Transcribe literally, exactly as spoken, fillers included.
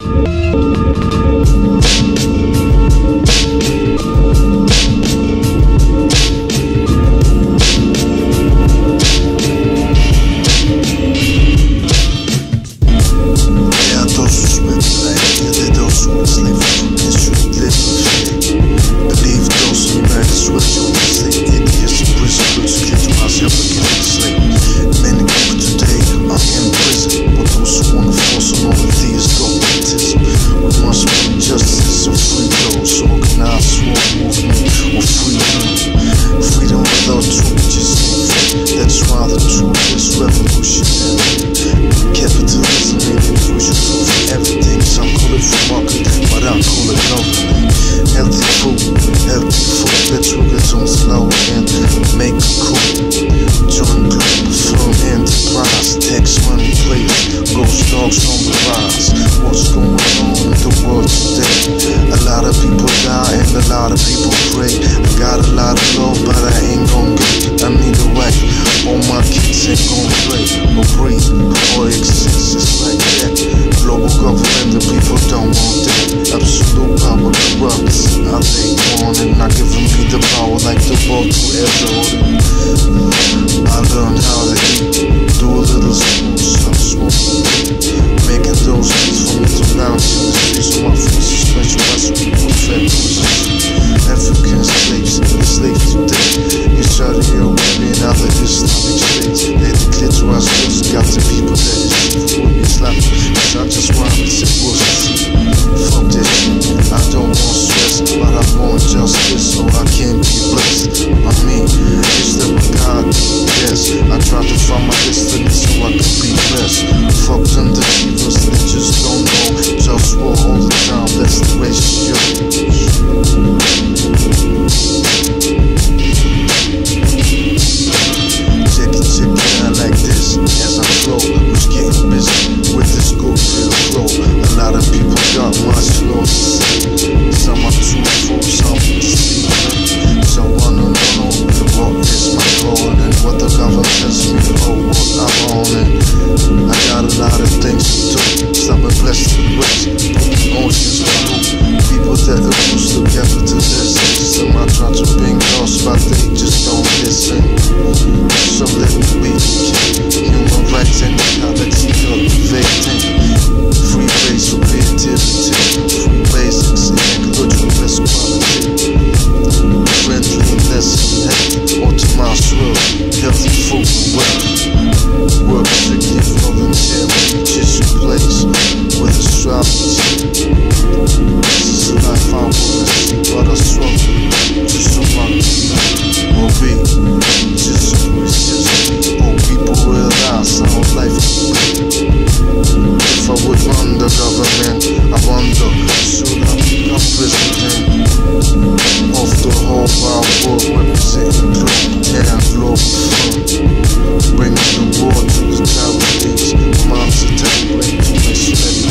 GhostDogz on the rise. What's going on in the world today? A lot of people die and a lot of people pray. I got a lot of love, but I ain't gon' get. I need a wife. All my kids ain't gon' play or breathe or exist. It's like that. Global government, the people don't want that. Absolute power corrupts. I take on and not giving me the power like the world whoever ordered me. I learned how to eat, do a little school, some smoke. Making those things for me to lounge in the streets on my face, special as people fed African slaves, enslaved today. You Saudi Arabia and other Islamic states. They declare to us those got the people that is evil with Islam. Cause I just want to see what's the sea. Fuck that shit. I don't want stress, but I want justice, so I can be blessed. I mean, is there a God? Yes. I try to find my destiny so I can be blessed. Fuck them deceivers, they just don't know. JustWar all the time, that's the ratio. Check it, check it out like this as I flow. Who's getting busy with this good feel flow? A lot of people got much flow to say. Some are too full, some are sleeping. So I wanna know what is my goal and what the government tells me. Oh, what I'm on and I got a lot of things to do. Some are blessed and rich, oceans blue. People that abuse the capital system. I try to bring lost, but they just don't listen. So let me be human rights and equality cultivating. Free base for creativity, free basics and ecological best quality. Friendliness and hate, optimized world, healthy food and wealth. Work strictly voluntarily, just a place with a strategy. This is a life I wanna see, but I struggle just so I can or be. Just so it's just me, or people realize how life is. If I would run the government, I wonder, should I become president of the whole wide world, representing global and Globalfirm, bringing the war to the charities, minds are taking to respect.